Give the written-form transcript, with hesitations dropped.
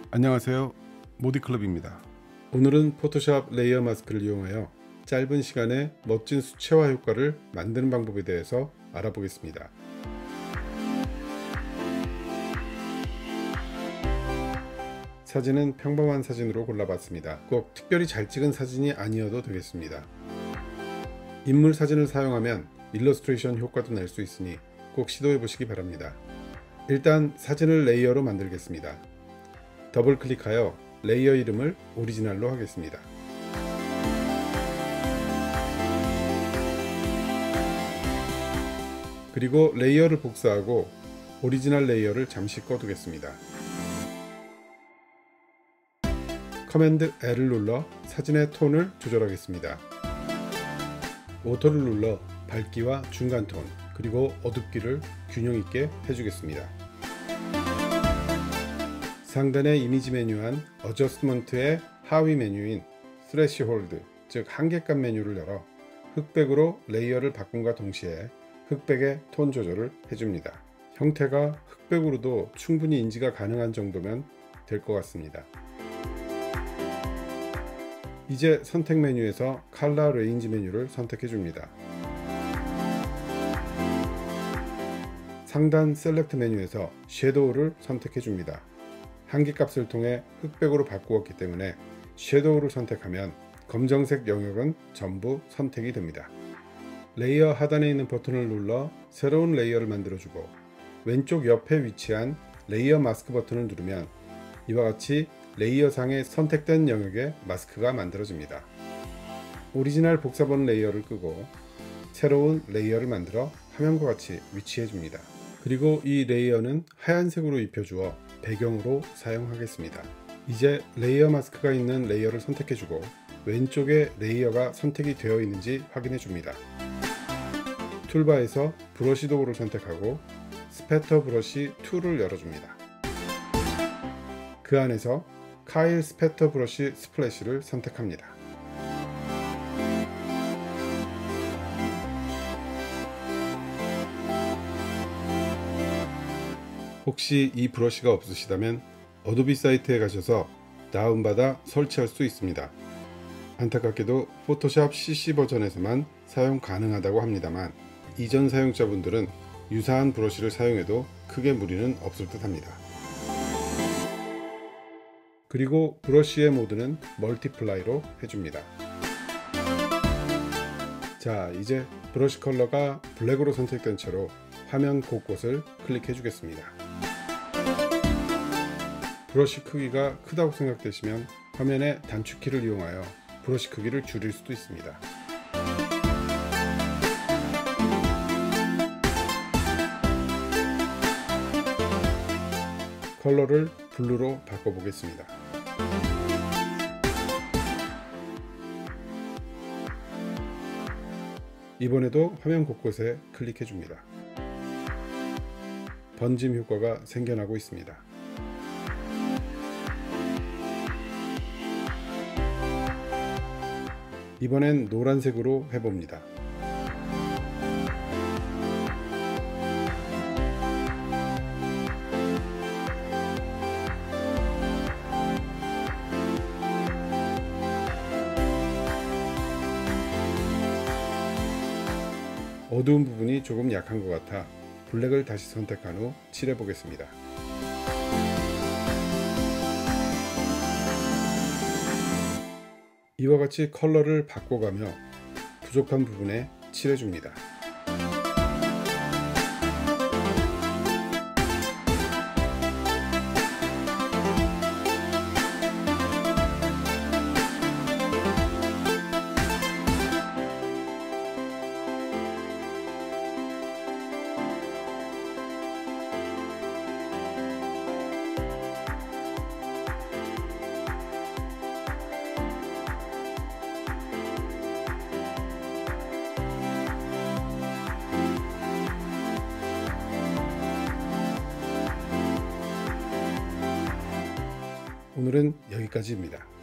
안녕하세요, 모디클럽입니다. 오늘은 포토샵 레이어 마스크를 이용하여 짧은 시간에 멋진 수채화 효과를 만드는 방법에 대해서 알아보겠습니다. 사진은 평범한 사진으로 골라봤습니다. 꼭 특별히 잘 찍은 사진이 아니어도 되겠습니다. 인물 사진을 사용하면 일러스트레이션 효과도 낼 수 있으니 꼭 시도해 보시기 바랍니다. 일단 사진을 레이어로 만들겠습니다. 더블 클릭하여 레이어 이름을 오리지널로 하겠습니다. 그리고 레이어를 복사하고 오리지널 레이어를 잠시 꺼두겠습니다. 커맨드 L을 눌러 사진의 톤을 조절하겠습니다. 오토를 눌러 밝기와 중간 톤, 그리고 어둡기를 균형 있게 해주겠습니다. 상단의 이미지 메뉴한 어저스트먼트의 하위 메뉴인 스래시홀드, 즉 한계값 메뉴를 열어 흑백으로 레이어를 바꿈과 동시에 흑백의 톤 조절을 해줍니다. 형태가 흑백으로도 충분히 인지가 가능한 정도면 될 것 같습니다. 이제 선택 메뉴에서 컬러 레인지 메뉴를 선택해 줍니다. 상단 셀렉트 메뉴에서 섀도우를 선택해 줍니다. 한계값을 통해 흑백으로 바꾸었기 때문에 섀도우를 선택하면 검정색 영역은 전부 선택이 됩니다. 레이어 하단에 있는 버튼을 눌러 새로운 레이어를 만들어주고 왼쪽 옆에 위치한 레이어 마스크 버튼을 누르면 이와 같이 레이어 상에 선택된 영역에 마스크가 만들어집니다. 오리지널 복사본 레이어를 끄고 새로운 레이어를 만들어 화면과 같이 위치해 줍니다. 그리고 이 레이어는 하얀색으로 입혀주어 배경으로 사용하겠습니다. 이제 레이어 마스크가 있는 레이어를 선택해 주고 왼쪽에 레이어가 선택이 되어 있는지 확인해 줍니다. 툴바에서 브러쉬 도구를 선택하고 스패터 브러쉬 2를 열어줍니다. 그 안에서 카일 스패터 브러쉬 스플래시를 선택합니다. 혹시 이 브러쉬가 없으시다면 어도비 사이트에 가셔서 다운받아 설치할 수 있습니다. 안타깝게도 포토샵 CC 버전에서만 사용 가능하다고 합니다만 이전 사용자분들은 유사한 브러쉬를 사용해도 크게 무리는 없을 듯 합니다. 그리고 브러쉬의 모드는 멀티플라이로 해줍니다. 자, 이제 브러쉬 컬러가 블랙으로 선택된 채로 화면 곳곳을 클릭해 주겠습니다. 브러쉬 크기가 크다고 생각되시면 화면의 단축키를 이용하여 브러쉬 크기를 줄일 수도 있습니다. 컬러를 블루로 바꿔보겠습니다. 이번에도 화면 곳곳에 클릭해 줍니다. 번짐 효과가 생겨나고 있습니다. 이번엔 노란색으로 해봅니다. 어두운 부분이 조금 약한 것 같아 블랙을 다시 선택한 후 칠해 보겠습니다. 이와 같이 컬러를 바꿔가며 부족한 부분에 칠해 줍니다. 오늘은 여기까지입니다.